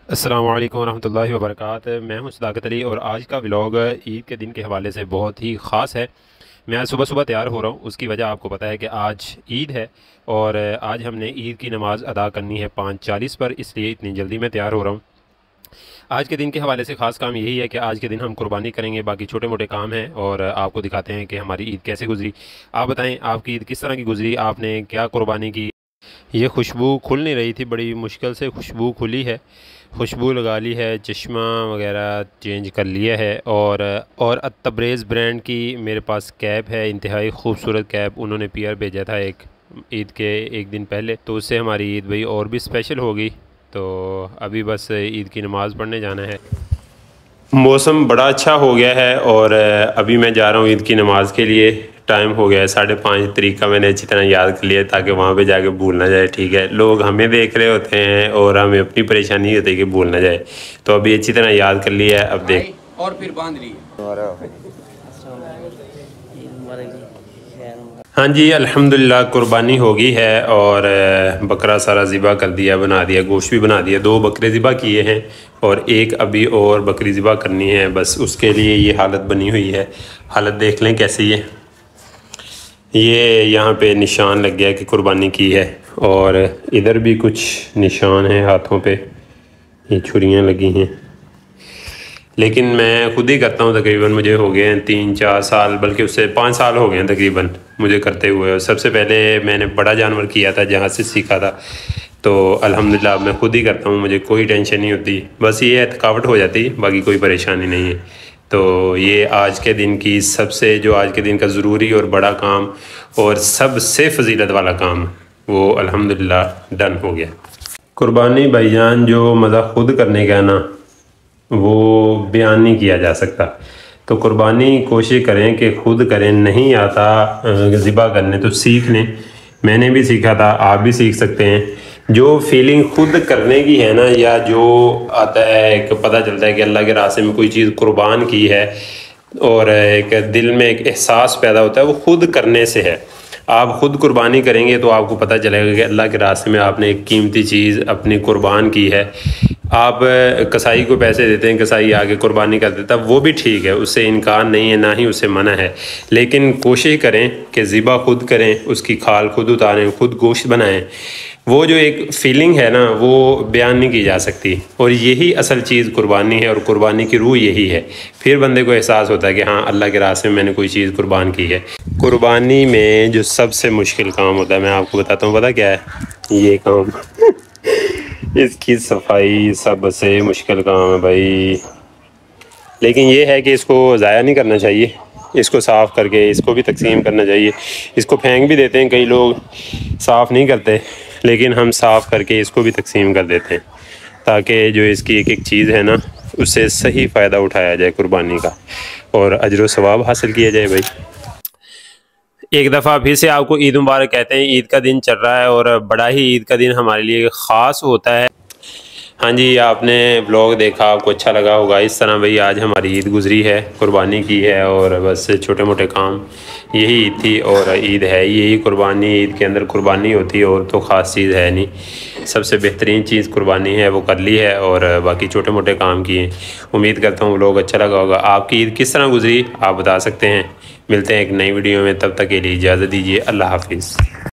अस्सलामु अलैकुम रहमतुल्लाहि व बरकातहू। मैं हूं सदाकत अली और आज का व्लॉग ईद के दिन के हवाले से बहुत ही ख़ास है। मैं आज सुबह सुबह तैयार हो रहा हूं। उसकी वजह आपको पता है कि आज ईद है और आज हमने ईद की नमाज़ अदा करनी है 5:40 पर, इसलिए इतनी जल्दी मैं तैयार हो रहा हूं। आज के दिन के हवाले से ख़ास काम यही है कि आज के दिन हम कुर्बानी करेंगे। बाकी छोटे मोटे काम हैं और आपको दिखाते हैं कि हमारी ईद कैसे गुजरी। आप बताएँ, आपकी ईद किस तरह की गुजरी, आपने क्या कुर्बानी की। ये खुशबू खुल नहीं रही थी, बड़ी मुश्किल से खुशबू खुली है। खुशबू लगा ली है, चश्मा वगैरह चेंज कर लिया है और तबरेज़ ब्रांड की मेरे पास कैप है, इंतहाई खूबसूरत कैप। उन्होंने पीआर भेजा था एक ईद के एक दिन पहले, तो उससे हमारी ईद भाई और भी स्पेशल होगी। तो अभी बस ईद की नमाज़ पढ़ने जाना है। मौसम बड़ा अच्छा हो गया है और अभी मैं जा रहा हूँ ईद की नमाज़ के लिए। टाइम हो गया है 5:30 तरीका मैंने अच्छी तरह याद कर लिया ताकि वहाँ पे जाके भूल ना जाए। ठीक है, लोग हमें देख रहे होते हैं और हमें अपनी परेशानी होती है कि भूल ना जाए, तो अभी अच्छी तरह याद कर लिया है। अब देख और फिर बांध ली। हाँ जी, अल्हम्दुलिल्लाह कुर्बानी हो गई है और बकरा सारा ज़िबा कर दिया, बना दिया, गोश्त भी बना दिया। 2 बकरे ज़िबा किए हैं और एक अभी और बकरी ज़िबा करनी है, बस उसके लिए ये हालत बनी हुई है। हालत देख लें कैसी है। ये यहाँ पे निशान लग गया कि कुर्बानी की है और इधर भी कुछ निशान हैं हाथों पे, ये छुरियाँ लगी हैं। लेकिन मैं खुद ही करता हूँ, तकरीबन मुझे हो गए हैं 3-4 साल, बल्कि उससे 5 साल हो गए हैं तकरीबन मुझे करते हुए। और सबसे पहले मैंने बड़ा जानवर किया था जहाँ से सीखा था, तो अल्हम्दुलिल्लाह मैं खुद ही करता हूँ, मुझे कोई टेंशन नहीं होती। बस ये थकावट हो जाती, बाकी कोई परेशानी नहीं है। तो ये आज के दिन की सबसे, जो आज के दिन का ज़रूरी और बड़ा काम और सबसे फजीलत वाला काम, वो अल्हम्दुलिल्लाह डन हो गया। कुर्बानी भाईजान जो मज़ा खुद करने का है ना, वो बयान नहीं किया जा सकता। तो कुर्बानी कोशिश करें कि खुद करें। नहीं आता ज़िबा करने तो सीख लें, मैंने भी सीखा था, आप भी सीख सकते हैं। जो फीलिंग खुद करने की है ना, या जो आता है एक पता चलता है कि अल्लाह के रास्ते में कोई चीज़ कुर्बान की है और एक दिल में एक एहसास पैदा होता है, वो खुद करने से है। आप ख़ुद कुर्बानी करेंगे तो आपको पता चलेगा कि अल्लाह के रास्ते में आपने एक कीमती चीज़ अपनी कुर्बान की है। आप कसाई को पैसे देते हैं, कसाई आगे कुर्बानी कर देता, वो भी ठीक है, उससे इनकार नहीं है, ना ही उससे मना है। लेकिन कोशिश करें कि ज़िबा खुद करें, उसकी खाल खुद उतारें, खुद गोश्त बनाएं। वो जो एक फ़ीलिंग है ना, वो बयान नहीं की जा सकती। और यही असल चीज़ कुर्बानी है और कुर्बानी की रूह यही है। फिर बंदे को एहसास होता है कि हाँ, अल्लाह के रास्ते में मैंने कोई चीज़ कुर्बान की है। कुर्बानी में जो सबसे मुश्किल काम होता है, मैं आपको बताता हूँ, पता क्या है? ये काम इसकी सफाई सबसे मुश्किल काम है भाई। लेकिन ये है कि इसको ज़ाया नहीं करना चाहिए, इसको साफ़ करके इसको भी तकसीम करना चाहिए। इसको फेंक भी देते हैं कई लोग, साफ़ नहीं करते, लेकिन हम साफ़ करके इसको भी तकसीम कर देते हैं ताकि जो इसकी एक एक चीज़ है ना, उससे सही फ़ायदा उठाया जाए कुर्बानी का और अजर व सवाब हासिल किया जाए भाई। एक दफ़ा फिर से आपको ईद मुबारक कहते हैं। ईद का दिन चल रहा है और बड़ा ही ईद का दिन हमारे लिए ख़ास होता है। हाँ जी, आपने ब्लॉग देखा, आपको अच्छा लगा होगा। इस तरह भाई आज हमारी ईद गुजरी है, कुर्बानी की है और बस छोटे मोटे काम, यही ईद थी और ईद है यही कुर्बानी। ईद के अंदर कुर्बानी होती है और तो ख़ास चीज़ है नहीं, सबसे बेहतरीन चीज़ कुर्बानी है, वो कर ली है और बाकी छोटे मोटे काम किए। उम्मीद करता हूँ ब्लॉग अच्छा लगा होगा। आपकी ईद किस तरह गुजरी आप बता सकते हैं। मिलते हैं एक नई वीडियो में, तब तक के लिए इजाज़त दीजिए। अल्लाह हाफिज़।